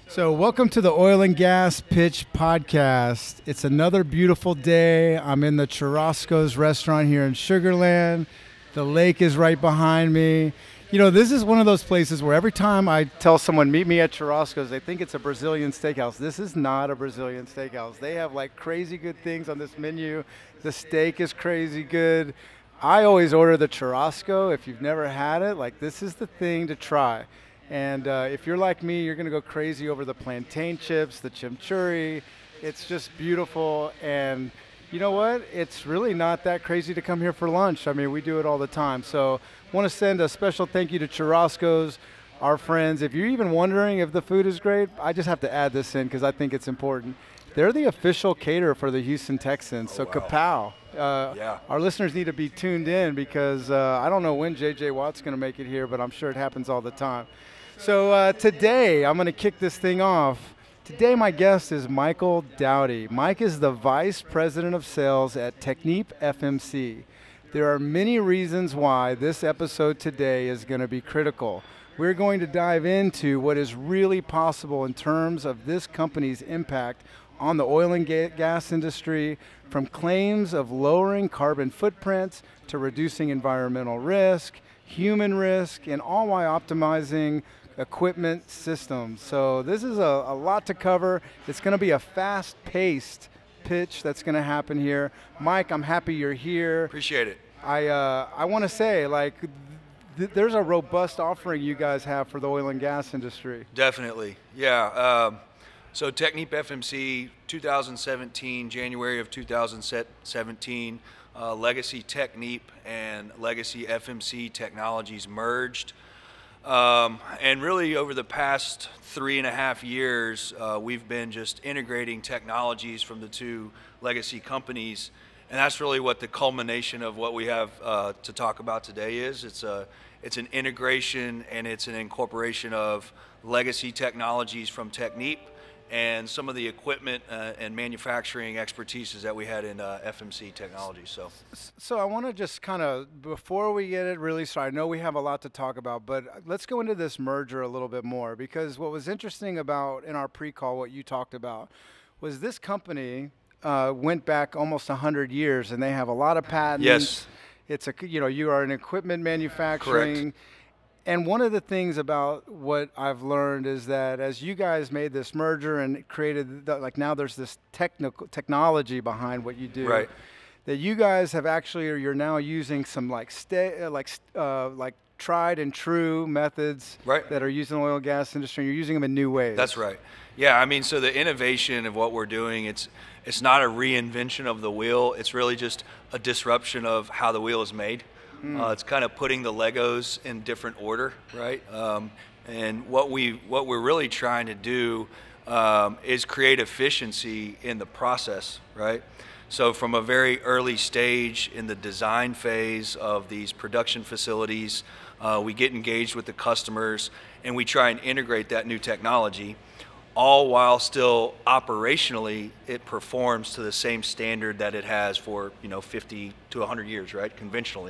So welcome to the Oil and Gas Pitch Podcast. It's another beautiful day. I'm in the Churrasco's restaurant here in Sugar Land. The lake is right behind me. You know, this is one of those places where every time I tell someone, meet me at Churrasco's, they think it's a Brazilian steakhouse. This is not a Brazilian steakhouse. They have like crazy good things on this menu. The steak is crazy good. I always order the Churrasco. If you've never had it, like this is the thing to try. And if you're like me, you're going to go crazy over the plantain chips, the chimichurri. It's just beautiful. And you know what? It's really not that crazy to come here for lunch. I mean, we do it all the time. So I want to send a special thank you to Churrasco's, our friends. If you're even wondering if the food is great, I just have to add this in because I think it's important. They're the official caterer for the Houston Texans. So kapow. Our listeners need to be tuned in because I don't know when J.J. Watt's going to make it here, but I'm sure it happens all the time. So today, I'm going to kick this thing off. Today, my guest is Michael Dowdy. Mike is the Vice President of Sales at TechnipFMC. There are many reasons why this episode today is going to be critical. We're going to dive into what is really possible in terms of this company's impact on the oil and gas industry, from claims of lowering carbon footprints to reducing environmental risk, human risk, and all while optimizing equipment systems. So this is a lot to cover. It's going to be a fast-paced pitch that's going to happen here. Mike, I'm happy you're here. Appreciate it. I want to say, like, there's a robust offering you guys have for the oil and gas industry. Definitely, yeah. So TechnipFMC, 2017, January of 2017, Legacy Technip and Legacy FMC technologies merged. And really over the past 3.5 years, we've been just integrating technologies from the two legacy companies. And that's really what the culmination of what we have to talk about today is. It's an integration and it's an incorporation of legacy technologies from Technip and some of the equipment and manufacturing expertise that we had in FMC technology. So I want to just kind of, before we get it really started, I know we have a lot to talk about, but let's go into this merger a little bit more, because what was interesting about, in our pre-call, what you talked about, was this company went back almost 100 years, and they have a lot of patents. Yes. It's you are an equipment manufacturing. Correct. And one of the things about what I've learned is that as you guys made this merger and created, now there's this technology behind what you do. Right. That you guys have actually, or you're now using some like tried and true methods that are used in the oil and gas industry. You're using them in new ways. That's right. Yeah, I mean, so the innovation of what we're doing, it's not a reinvention of the wheel. It's really just a disruption of how the wheel is made. It's kind of putting the Legos in different order, right? And what we're really trying to do is create efficiency in the process, right? So from a very early stage in the design phase of these production facilities, we get engaged with the customers and we try and integrate that new technology, all while still operationally it performs to the same standard that it has for 50 to 100 years, right, conventionally.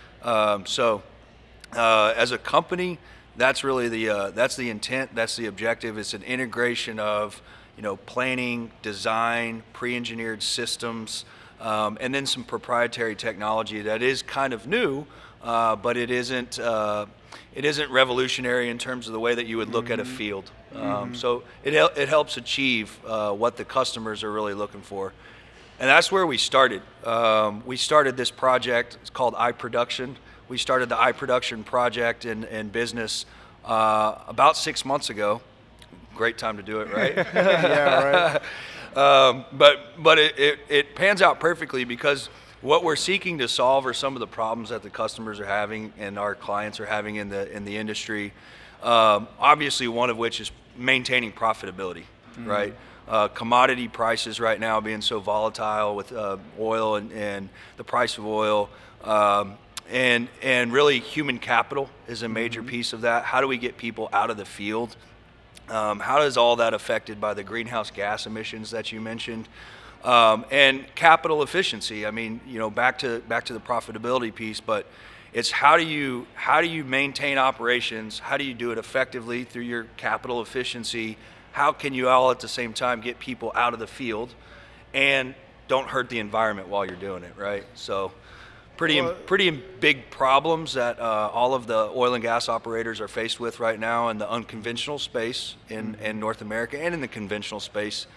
As a company, that's really that's the intent, that's the objective. It's an integration of planning, design, pre-engineered systems, and then some proprietary technology that is kind of new, but it isn't revolutionary in terms of the way that you would look at a field. So it helps achieve what the customers are really looking for. And that's where we started. We started this project, it's called iProduction. We started the iProduction project in business about 6 months ago. Great time to do it, right? Yeah, right. But it pans out perfectly because what we're seeking to solve are some of the problems that the customers are having and our clients are having in the industry. Obviously, one of which is maintaining profitability, right? Commodity prices right now being so volatile with oil and the price of oil, and really human capital is a major piece of that. How do we get people out of the field? How is all that affected by the greenhouse gas emissions that you mentioned? And capital efficiency. I mean, back to the profitability piece, but it's how do you maintain operations? How do you do it effectively through your capital efficiency? how can you all at the same time get people out of the field and don't hurt the environment while you're doing it, right? So pretty big problems that all of the oil and gas operators are faced with right now in the unconventional space in North America and in the conventional space.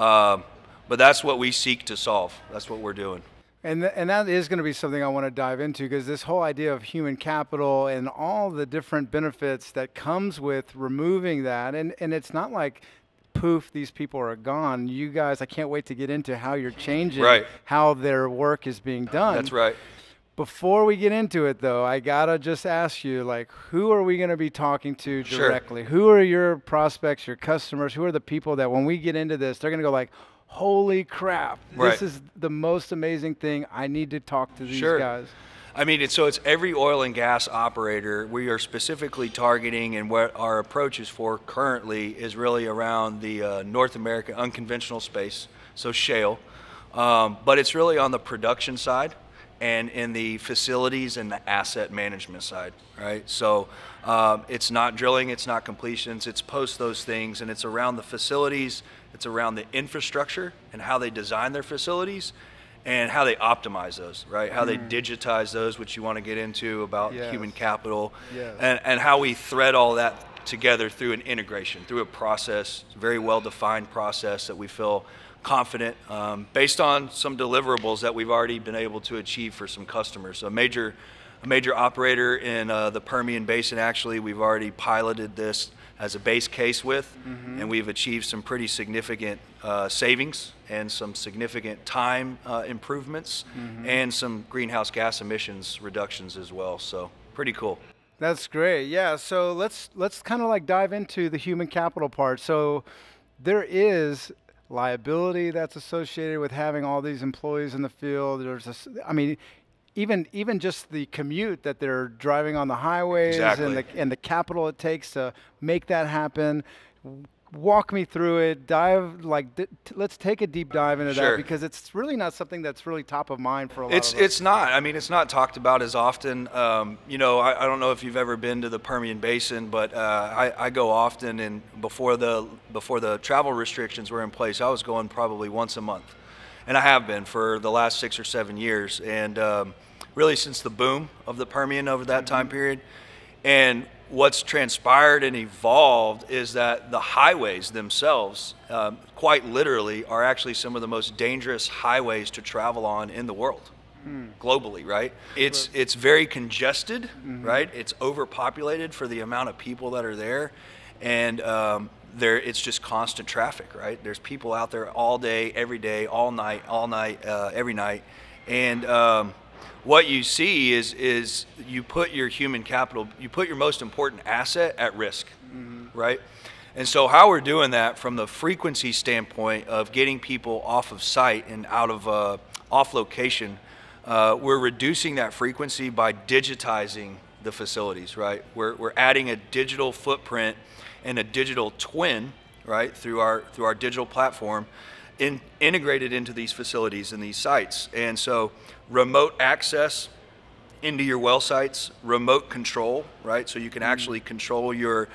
But that's what we seek to solve. That's what we're doing. And that is going to be something I want to dive into, because this whole idea of human capital and all the different benefits that comes with removing that, and it's not like poof, these people are gone. You guys, I can't wait to get into how you're changing how their work is being done. That's right. Before we get into it, though, I gotta just ask you, like, who are we going to be talking to directly? Sure. Who are your prospects, your customers? Who are the people that when we get into this, they're going to go like, holy crap, this is the most amazing thing. I need to talk to these guys. I mean, it's every oil and gas operator we are specifically targeting, and what our approach is for currently is really around the North American unconventional space, so shale. But it's really on the production side and in the facilities and the asset management side, right? So it's not drilling, it's not completions, it's post those things, and it's around the facilities, it's around the infrastructure and how they design their facilities and how they optimize those, right? How they digitize those, which you want to get into about human capital, and how we thread all that together through an integration, through a process, very well-defined process that we feel confident based on some deliverables that we've already been able to achieve for some customers. So a major operator in the Permian Basin, actually, we've already piloted this as a base case with, and we've achieved some pretty significant savings and some significant time improvements and some greenhouse gas emissions reductions as well. So pretty cool. That's great. Yeah. So let's kind of like dive into the human capital part. So there is liability that's associated with having all these employees in the field. I mean, even just the commute that they're driving on the highways and the capital it takes to make that happen. Walk me through it. Let's take a deep dive into that, because it's really not something that's really top of mind for a lot of us. It's not. I mean, it's not talked about as often. You know, I don't know if you've ever been to the Permian Basin, but I go often, and before the travel restrictions were in place, I was going probably once a month, and I have been for the last 6 or 7 years, and really since the boom of the Permian over that time period. And what's transpired and evolved is that the highways themselves, quite literally, are actually some of the most dangerous highways to travel on in the world, globally, right? It's very congested, right? It's overpopulated for the amount of people that are there, and it's just constant traffic, right? There's people out there all day, every day, all night, every night, and what you see is you put your human capital, you put your most important asset at risk, right? And so how we're doing that from the frequency standpoint of getting people off of site and out of off location, we're reducing that frequency by digitizing the facilities, right? We're adding a digital footprint and a digital twin, right, through our digital platform, integrated into these facilities and these sites. And so remote access into your well sites, remote control, right? So you can actually control and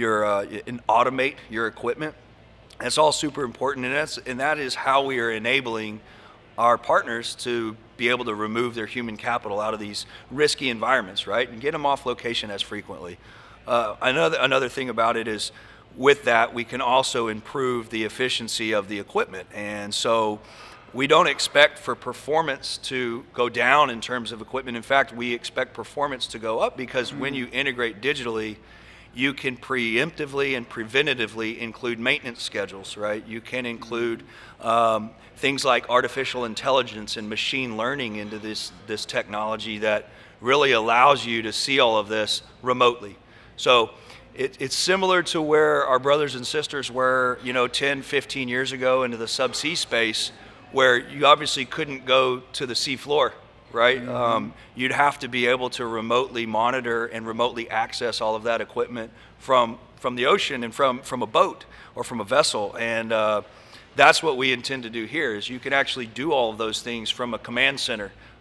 automate your equipment. That's all super important, and that is how we are enabling our partners to be able to remove their human capital out of these risky environments, right? And get them off location as frequently. Another thing about it is, with that, we can also improve the efficiency of the equipment. And so we don't expect for performance to go down in terms of equipment. In fact, we expect performance to go up, because when you integrate digitally, you can preemptively and preventatively include maintenance schedules, right? You can include things like artificial intelligence and machine learning into this technology that really allows you to see all of this remotely. So it's similar to where our brothers and sisters were, 10, 15 years ago into the subsea space, where you obviously couldn't go to the sea floor, right? You'd have to be able to remotely monitor and remotely access all of that equipment from the ocean and from a boat or from a vessel. And that's what we intend to do here, is you can actually do all of those things from a command center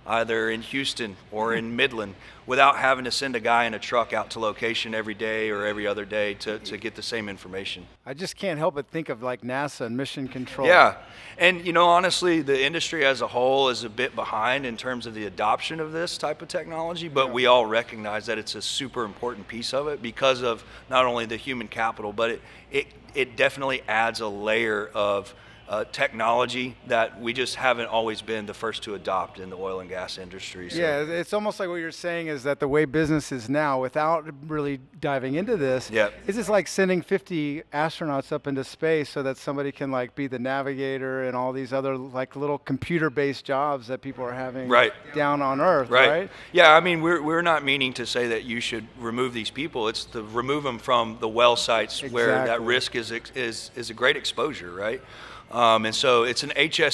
either in Houston or in Midland, without having to send a guy in a truck out to location every day or every other day to get the same information. I just can't help but think of like NASA and mission control. Yeah, and honestly, the industry as a whole is a bit behind in terms of the adoption of this type of technology, but we all recognize that it's a super important piece of it because of not only the human capital, but it definitely adds a layer of technology that we just haven't always been the first to adopt in the oil and gas industry. So. Yeah, it's almost like what you're saying is that the way business is now, without really diving into this, is it's like sending 50 astronauts up into space so that somebody can like be the navigator and all these other like little computer-based jobs that people are having down on Earth, right? Yeah, I mean, we're not meaning to say that you should remove these people. It's to remove them from the well sites where that risk is a great exposure, right? And so it's an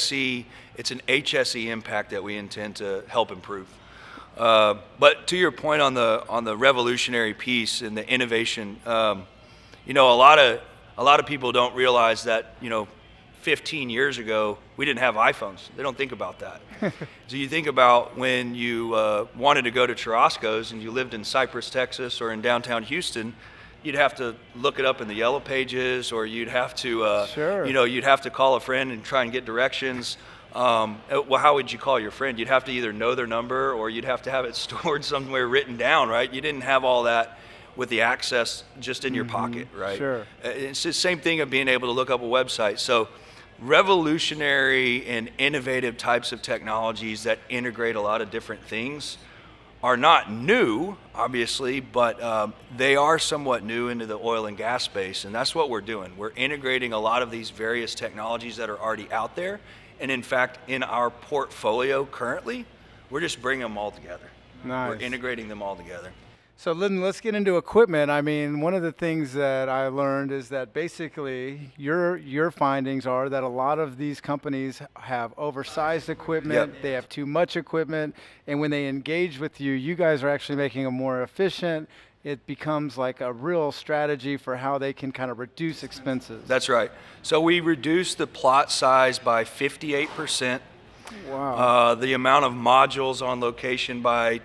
HSE impact that we intend to help improve. But to your point on the revolutionary piece and the innovation, a lot of people don't realize that 15 years ago we didn't have iPhones. They don't think about that. So you think about when you wanted to go to Churrasco's and you lived in Cypress, Texas, or in downtown Houston. You'd have to look it up in the yellow pages, or you'd have to, you'd have to call a friend and try and get directions. Well, how would you call your friend? You'd have to either know their number, or you'd have to have it stored somewhere written down, right? You didn't have all that with the access just in your pocket, right? Sure. It's the same thing of being able to look up a website. So revolutionary and innovative types of technologies that integrate a lot of different things are not new, obviously, but they are somewhat new into the oil and gas space, and that's what we're doing. We're integrating a lot of these various technologies that are already out there, and in fact, in our portfolio currently, we're just bringing them all together. Nice. We're integrating them all together. So Lyndon, let's get into equipment. I mean, one of the things that I learned is that basically your findings are that a lot of these companies have oversized equipment, they have too much equipment, and when they engage with you, you guys are actually making them more efficient. It becomes like a real strategy for how they can kind of reduce expenses. That's right. So we reduced the plot size by 58%. Wow. The amount of modules on location by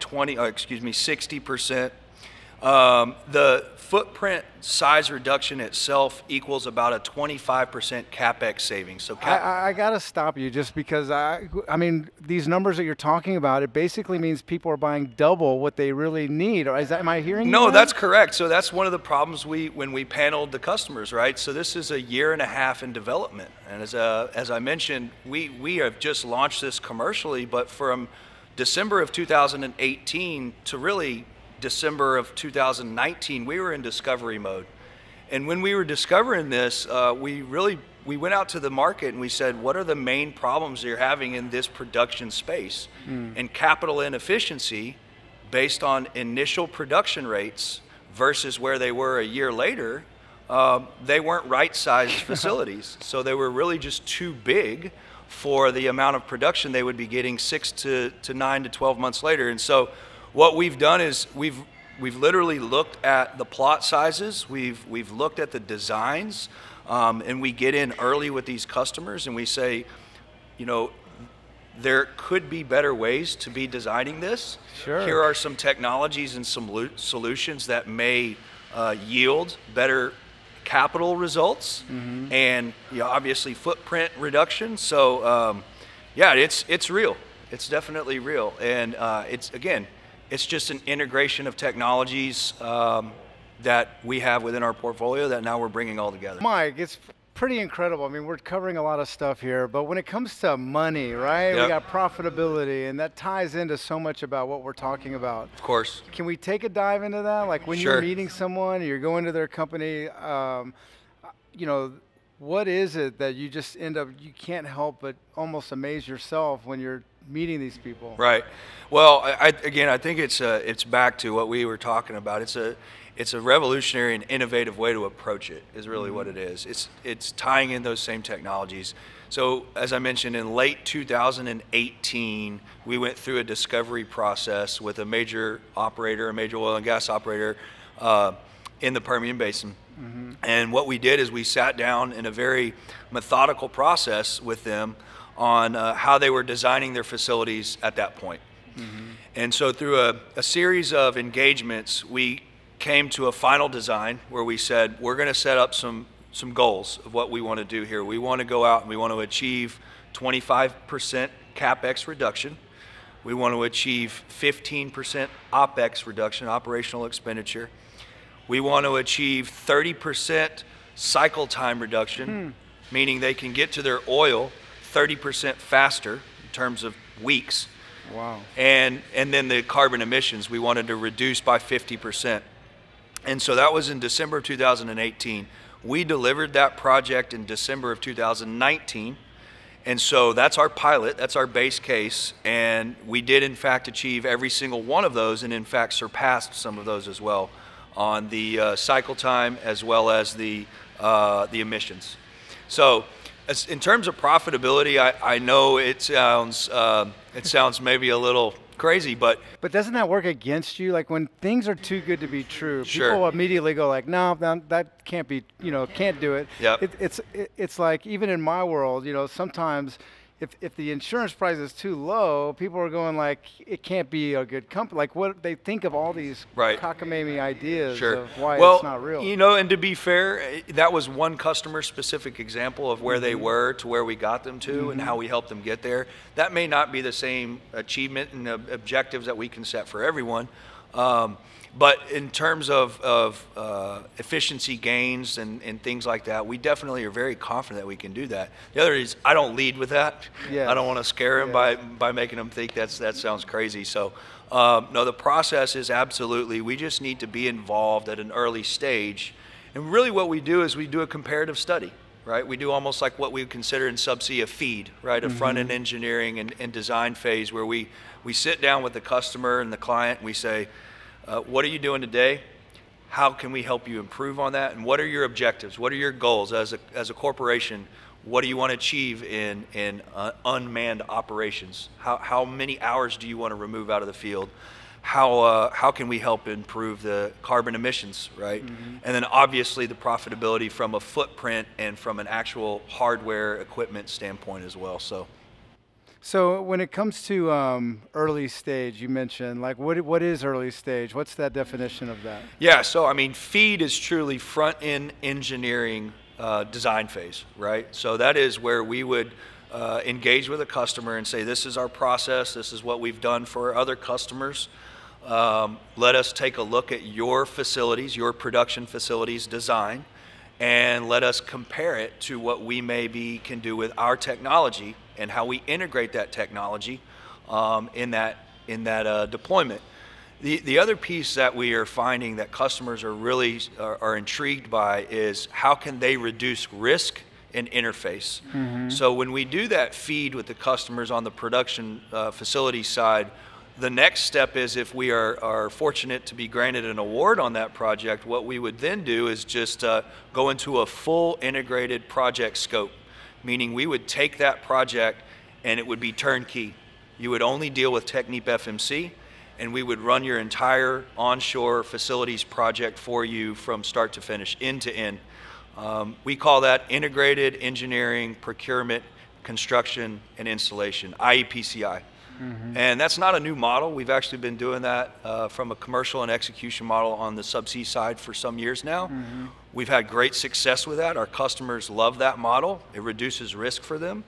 60%. The footprint size reduction itself equals about a 25% CapEx savings. So I got to stop you just because I mean, these numbers that you're talking about, it basically means people are buying double what they really need. Or am I hearing No, that? That's correct. So that's one of the problems when we paneled the customers, right? So this is a year and a half in development. And as I mentioned, we have just launched this commercially, but from December of 2018 to really December of 2019, we were in discovery mode. And when we were discovering this, we went out to the market and we said, what are the main problems you're having in this production space? And capital inefficiency based on initial production rates versus where they were a year later, they weren't right-sized facilities. So they were really just too big for the amount of production they would be getting 6 to 9 to 12 months later. And so what we've done is we've literally looked at the plot sizes, we've looked at the designs, and we get in early with these customers and we say, there could be better ways to be designing this. Sure. Here are some technologies and some solutions that may yield better capital results and obviously footprint reduction. So it's real. It's definitely real, and it's just an integration of technologies that we have within our portfolio that now we're bringing all together. Mike, it's pretty incredible. I mean, we're covering a lot of stuff here, but when it comes to money, right? We got profitability, and that ties into so much about what we're talking about. Of course. Can we take a dive into that? Like when you're meeting someone, you're going to their company, what is it that you just you can't help but almost amaze yourself when you're meeting these people? Right. Well, I think it's back to what we were talking about. It's a revolutionary and innovative way to approach it is really what it is. It's tying in those same technologies. So as I mentioned, in late 2018, we went through a discovery process with a major oil and gas operator in the Permian Basin. And what we did is we sat down in a very methodical process with them on how they were designing their facilities at that point. And so through a series of engagements, we came to a final design where we said, we're going to set up some goals of what we want to do here. We want to go out and we want to achieve 25% CapEx reduction. We want to achieve 15% OpEx reduction, operational expenditure. We want to achieve 30% cycle time reduction, meaning they can get to their oil 30% faster in terms of weeks. Wow. And then the carbon emissions, we wanted to reduce by 50%. And so that was in December of 2018. We delivered that project in December of 2019. And so that's our pilot, that's our base case, and we did in fact achieve every single one of those, and in fact surpassed some of those as well on the cycle time as well as the emissions. So in terms of profitability, I know it sounds maybe a little crazy, but doesn't that work against you? Like when things are too good to be true, Sure. people immediately go like, no, that can't be, can't do it. Yep. It's like, even in my world, sometimes if the insurance price is too low, people are going like, it can't be a good company. Like what they think of all these Right. cockamamie ideas Sure. of why Well, it's not real. and to be fair, that was one customer-specific example of where they were to where we got them to and how we helped them get there. That may not be the same achievement and objectives that we can set for everyone. But in terms of efficiency gains and things like that, we definitely are very confident that we can do that. The other is I don't lead with that. Yes. I don't want to scare them by making them think that sounds crazy. So no, the process is absolutely, we just need to be involved at an early stage. And really what we do is we do a comparative study, right? We do almost like what we would consider in subsea a FEED, right? A front-end engineering and design phase where we sit down with the customer and the client and we say, what are you doing today? How can we help you improve on that? And what are your objectives? What are your goals as a corporation? What do you want to achieve in unmanned operations? How many hours do you want to remove out of the field? How can we help improve the carbon emissions, right? And then obviously the profitability from a footprint and from an actual hardware equipment standpoint as well. So when it comes to early stage, you mentioned, like what is early stage? What's that definition of that? Yeah, so I mean, FEED is truly front-end engineering design phase, right? So that is where we would engage with a customer and say, this is our process, this is what we've done for other customers. Let us take a look at your facilities, your production facilities design, and let us compare it to what we maybe can do with our technology and how we integrate that technology in that deployment. The other piece that we are finding that customers are really are intrigued by is how can they reduce risk and interface. So when we do that feed with the customers on the production facility side, the next step is if we are fortunate to be granted an award on that project, what we would then do is just go into a full integrated project scope, meaning we would take that project and it would be turnkey. You would only deal with TechnipFMC, and we would run your entire onshore facilities project for you from start to finish, end to end. We call that integrated engineering, procurement, construction, and installation, IEPCI. And that's not a new model. We've actually been doing that from a commercial and execution model on the subsea side for some years now. We've had great success with that. Our customers love that model. It reduces risk for them.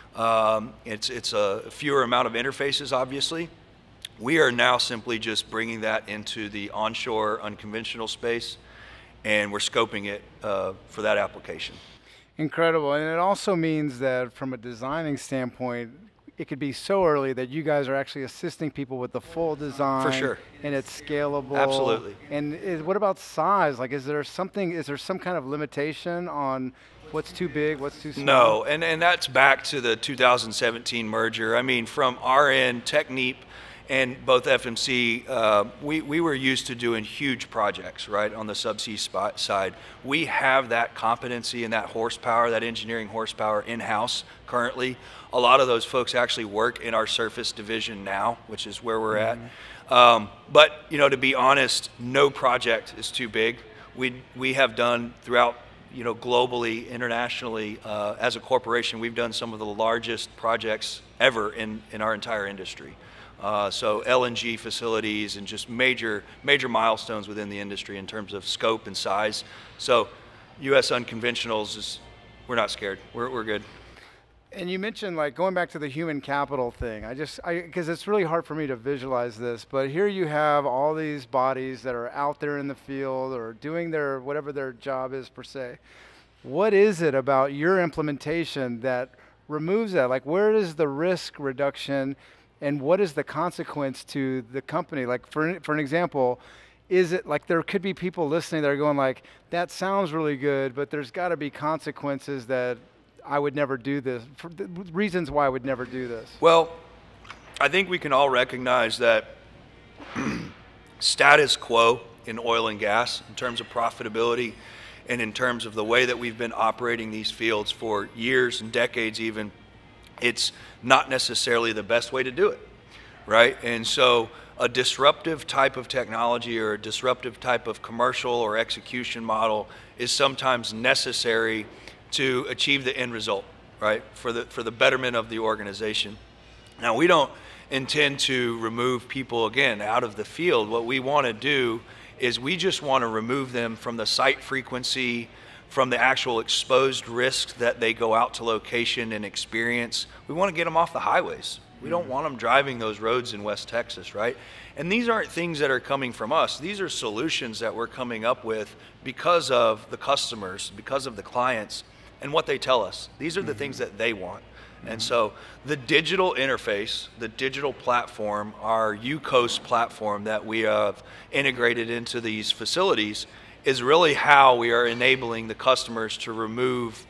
It's a fewer amount of interfaces, obviously. We are now simply just bringing that into the onshore unconventional space, and we're scoping it for that application. Incredible. And it also means that from a designing standpoint, it could be so early that you guys are actually assisting people with the full design. For sure. And it's scalable. Absolutely. And what about size? Like, is there some kind of limitation on what's too big, what's too small? No, and that's back to the 2017 merger. I mean, from our end, Technip and both FMC, we were used to doing huge projects, right, on the subsea side. We have that competency and that horsepower, that engineering horsepower in-house currently. A lot of those folks actually work in our surface division now, which is where we're at. But, to be honest, no project is too big. We have done throughout, globally, internationally, as a corporation, we've done some of the largest projects ever in our entire industry. So LNG facilities and just major milestones within the industry in terms of scope and size. So U.S. unconventionals we're not scared. We're good. And you mentioned, like, going back to the human capital thing. Because it's really hard for me to visualize this, but here you have all these bodies that are out there in the field or doing whatever their job is per se. What is it about your implementation that removes that? Like, where is the risk reduction and what is the consequence to the company? Like, for an example, is it like there could be people listening that are going like, that sounds really good, but there's got to be consequences that I would never do this, for the reasons why I would never do this? Well, I think we can all recognize that status quo in oil and gas in terms of profitability and in terms of the way that we've been operating these fields for years and decades even, it's not necessarily the best way to do it, right? And so a disruptive type of technology or a disruptive type of commercial or execution model is sometimes necessary to achieve the end result, right? For the betterment of the organization. Now, we don't intend to remove people, again, out of the field. What we want to do is we just want to remove them from the site frequency, from the actual exposed risk that they go out to location and experience. We want to get them off the highways. We don't want them driving those roads in West Texas, right? And these aren't things that are coming from us. These are solutions that we're coming up with because of the customers, because of the clients, and what they tell us. These are the things that they want. And so the digital interface, the digital platform, our UCOAST platform that we have integrated into these facilities is really how we are enabling the customers to remove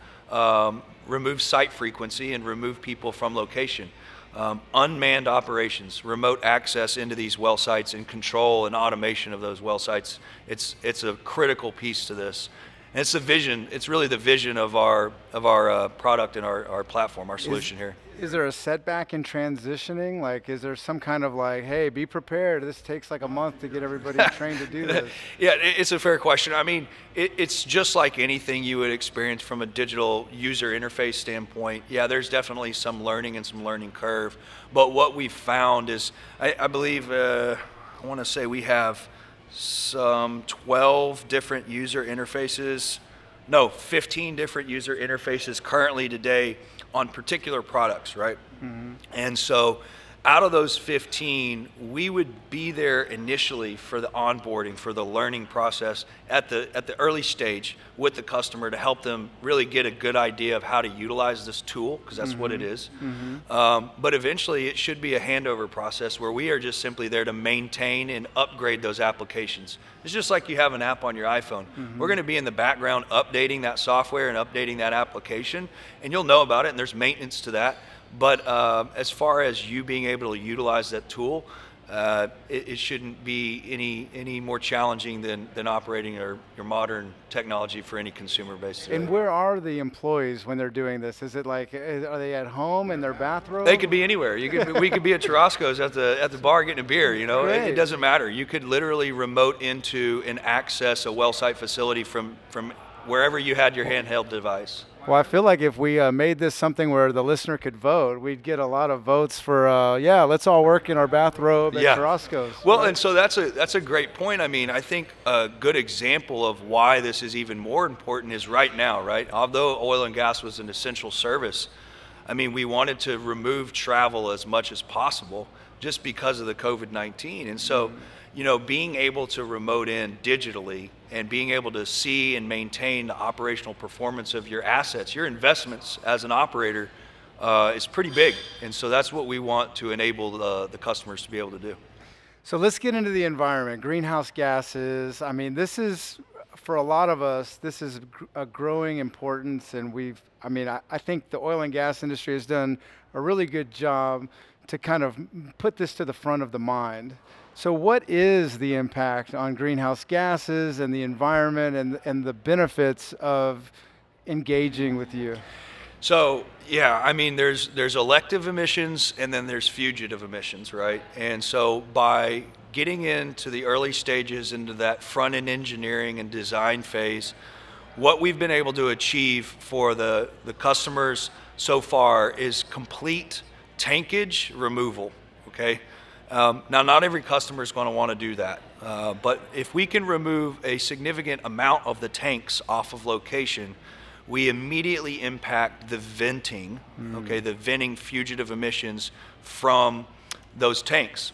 site frequency and remove people from location. Unmanned operations, remote access into these well sites and control and automation of those well sites, it's a critical piece to this. And it's the vision, it's really the vision of our product and our platform, our solution here. Is there a setback in transitioning? Like, is there some kind of like, hey, be prepared, this takes like a month to get everybody trained to do this? Yeah, it's a fair question. I mean, it's just like anything you would experience from a digital user interface standpoint. Yeah, there's definitely some learning and some learning curve. But what we've found is, I believe, I want to say we have some 12 different user interfaces, no, 15 different user interfaces currently today on particular products, right? Mm-hmm. And so out of those 15, we would be there initially for the onboarding, for the learning process at the early stage with the customer to help them really get a good idea of how to utilize this tool, because that's what it is. Mm-hmm. But eventually it should be a handover process where we are just simply there to maintain and upgrade those applications. It's just like you have an app on your iPhone. Mm-hmm. We're going to be in the background updating that software and updating that application, and you'll know about it, and there's maintenance to that. But as far as you being able to utilize that tool, it shouldn't be any more challenging than operating your modern technology for any consumer base. And where are the employees when they're doing this? Is it like, are they at home in their bathrobe? They could be anywhere. We could be at Churrasco's at the bar getting a beer. You know, it doesn't matter. You could literally remote into and access a well site facility from wherever you had your handheld device. Well, I feel like if we made this something where the listener could vote, we'd get a lot of votes for, let's all work in our bathrobe at Churrasco's. Well, right? And so that's a great point. I mean, I think a good example of why this is even more important is right now, right? Although oil and gas was an essential service, I mean, we wanted to remove travel as much as possible just because of the COVID-19. And so, you know, being able to remote in digitally and being able to see and maintain the operational performance of your assets, your investments as an operator, is pretty big. And so that's what we want to enable the customers to be able to do. So let's get into the environment. Greenhouse gases. I mean, this is, for a lot of us, this is a growing importance. And I think the oil and gas industry has done a really good job to kind of put this to the front of the mind. So what is the impact on greenhouse gases and the environment and the benefits of engaging with you? So, yeah, I mean, there's elective emissions and then there's fugitive emissions, right? And so by getting into the early stages, into that front-end engineering and design phase, what we've been able to achieve for the customers so far is complete tankage removal, okay? Now, not every customer is going to want to do that, but if we can remove a significant amount of the tanks off of location, we immediately impact the venting, the venting fugitive emissions from those tanks.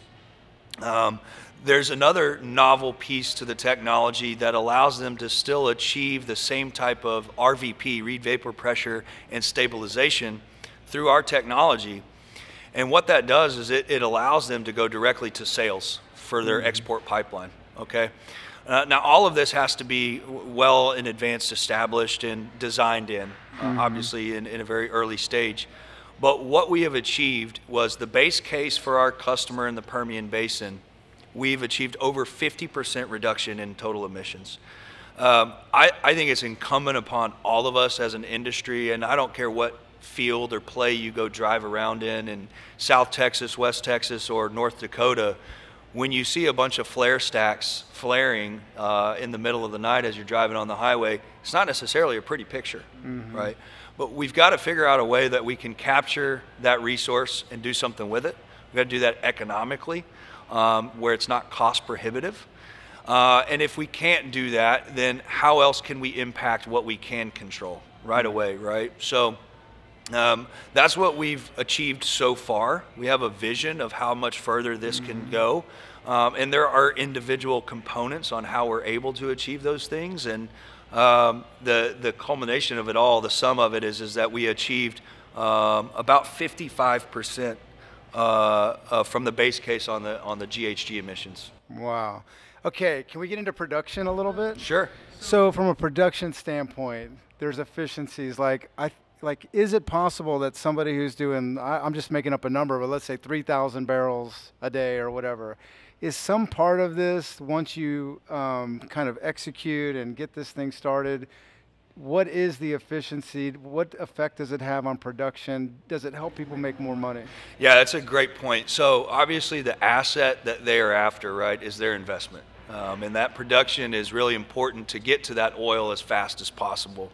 There's another novel piece to the technology that allows them to still achieve the same type of RVP, reed vapor pressure and stabilization through our technology. And what that does is it allows them to go directly to sales for their export pipeline, okay? Now, all of this has to be well in advance established and designed in, obviously in a very early stage. But what we have achieved was the base case for our customer in the Permian Basin. We've achieved over 50% reduction in total emissions. I think it's incumbent upon all of us as an industry, and I don't care what field or play you go drive around in South Texas, West Texas, or North Dakota, when you see a bunch of flare stacks flaring in the middle of the night as you're driving on the highway, it's not necessarily a pretty picture, right? But we've got to figure out a way that we can capture that resource and do something with it. We've got to do that economically, where it's not cost prohibitive. And if we can't do that, then how else can we impact what we can control right away, right? So that's what we've achieved so far. We have a vision of how much further this can go. And there are individual components on how we're able to achieve those things. And the culmination of it all, the sum of it is that we achieved about 55% from the base case on the GHG emissions. Wow. Okay, can we get into production a little bit? Sure. So from a production standpoint, there's efficiencies. Like, is it possible that somebody who's doing, I'm just making up a number, but let's say 3,000 barrels a day or whatever, is some part of this, once you kind of execute and get this thing started, what is the efficiency? What effect does it have on production? Does it help people make more money? Yeah, that's a great point. So obviously the asset that they are after, right, is their investment. And that production is really important to get to that oil as fast as possible.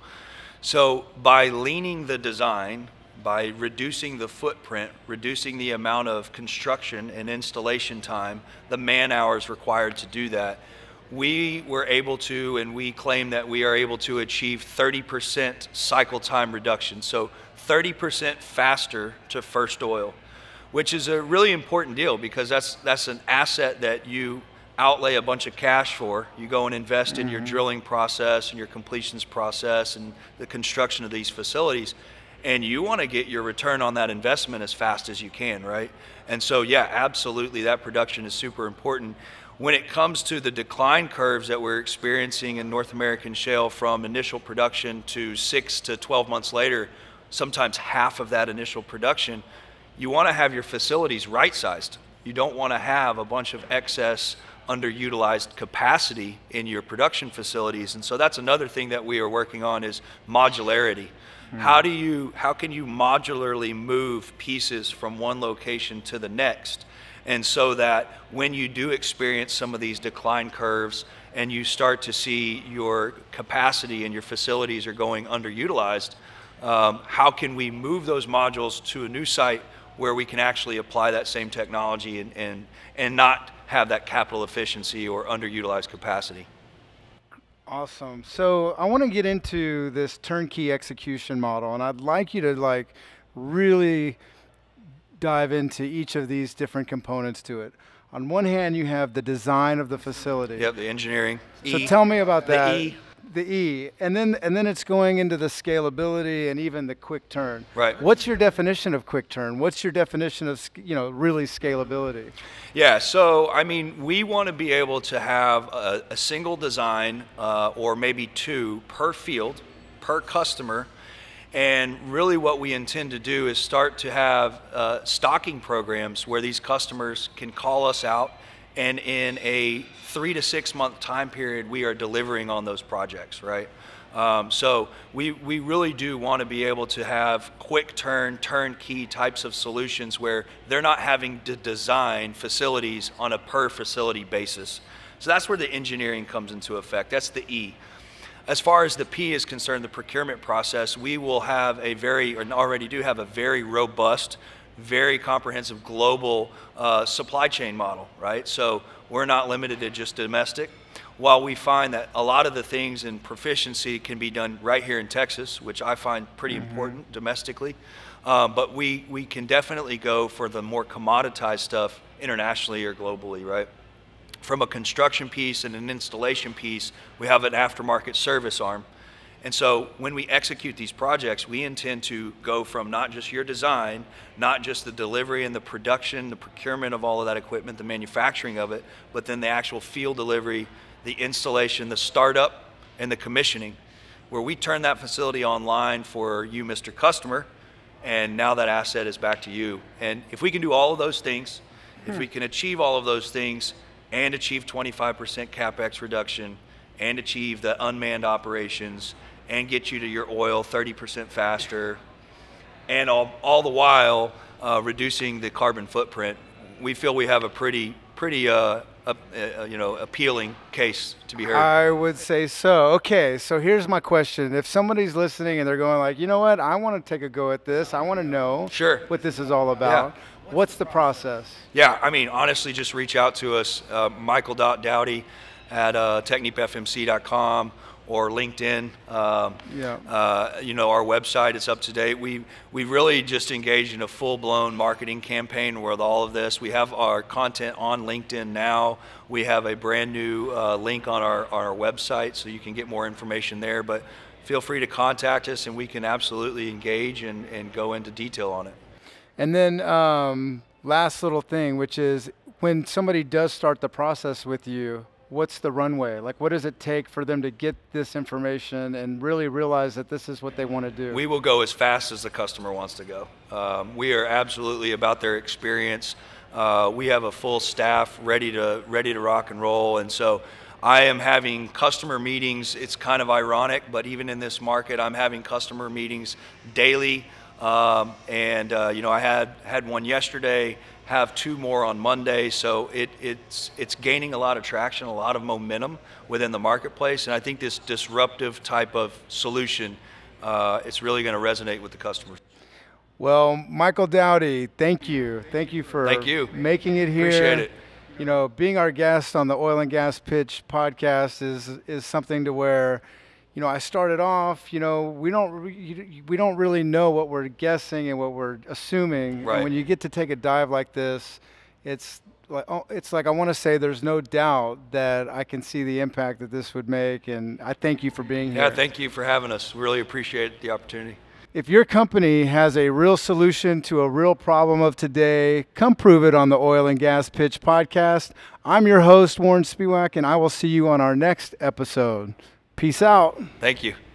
So by leaning the design, by reducing the footprint, reducing the amount of construction and installation time, the man hours required to do that, we were able to, and we claim that we are able to achieve 30% cycle time reduction. So 30% faster to first oil, which is a really important deal because that's an asset that you outlay a bunch of cash for. You go and invest in your drilling process and your completions process and the construction of these facilities, and you want to get your return on that investment as fast as you can, right? And so yeah, absolutely, that production is super important. When it comes to the decline curves that we're experiencing in North American shale from initial production to 6 to 12 months later, sometimes half of that initial production, you want to have your facilities right-sized. You don't want to have a bunch of excess underutilized capacity in your production facilities. And so that's another thing that we are working on is modularity. How can you modularly move pieces from one location to the next? And so that when you do experience some of these decline curves and you start to see your capacity and your facilities are going underutilized, how can we move those modules to a new site where we can actually apply that same technology and not have that capital efficiency or underutilized capacity? Awesome. So I want to get into this turnkey execution model, and I'd like you to really dive into each of these different components to it. On one hand, you have the design of the facility. Yep, the engineering. So tell me about that. The E. And then it's going into the scalability and even the quick turn. Right. What's your definition of quick turn? What's your definition of really scalability? Yeah, so I mean, we want to be able to have a single design or maybe two per field, per customer. And really what we intend to do is start to have stocking programs where these customers can call us out, and in a 3 to 6 month time period, we are delivering on those projects, right? So we really do want to be able to have quick turnkey types of solutions where they're not having to design facilities on a per facility basis. So that's where the engineering comes into effect. That's the E. As far as the P is concerned, the procurement process, we will have already do have a very robust very comprehensive global supply chain model, right? So we're not limited to just domestic. While we find that a lot of the things in proficiency can be done right here in Texas, which I find pretty important domestically, but we can definitely go for the more commoditized stuff internationally or globally, right? From a construction piece and an installation piece, we have an aftermarket service arm. And so when we execute these projects, we intend to go from not just your design, not just the delivery and the production, the procurement of all of that equipment, the manufacturing of it, but then the actual field delivery, the installation, the startup, and the commissioning, where we turn that facility online for you, Mr. Customer, and now that asset is back to you. And if we can do all of those things, if we can achieve all of those things and achieve 25% CapEx reduction and achieve the unmanned operations and get you to your oil 30% faster, and all the while reducing the carbon footprint, we feel we have a pretty appealing case to be heard. I would say so. Okay, so here's my question. If somebody's listening and they're going like, you know what, I want to take a go at this. I want to know what this is all about. Yeah. What's the process? Yeah, I mean, honestly, just reach out to us, Michael.Dowdy at TechnipFMC.com or LinkedIn. Our website is up to date. We really just engaged in a full-blown marketing campaign with all of this. We have our content on LinkedIn now. We have a brand new link on our website, so you can get more information there. But feel free to contact us, and we can absolutely engage and go into detail on it. And then last little thing, which is when somebody does start the process with you, what's the runway? Like, what does it take for them to get this information and really realize that this is what they want to do? We will go as fast as the customer wants to go. We are absolutely about their experience. We have a full staff ready to rock and roll, and so I am having customer meetings. It's kind of ironic, but even in this market, I'm having customer meetings daily. I had one yesterday, have two more on Monday, so it's gaining a lot of traction, a lot of momentum within the marketplace, and I think this disruptive type of solution, it's really going to resonate with the customers. Well, Michael Dowdy, thank you for making it here. Appreciate it. You know, being our guest on the Oil and Gas Pitch podcast is something to where, you know, I started off, you know, we don't really know what we're guessing and what we're assuming. Right. And when you get to take a dive like this, it's like I want to say there's no doubt that I can see the impact that this would make, and I thank you for being here. Yeah, thank you for having us. Really appreciate the opportunity. If your company has a real solution to a real problem of today, come prove it on the Oil and Gas Pitch podcast. I'm your host, Warren Spiewak, and I will see you on our next episode. Peace out. Thank you.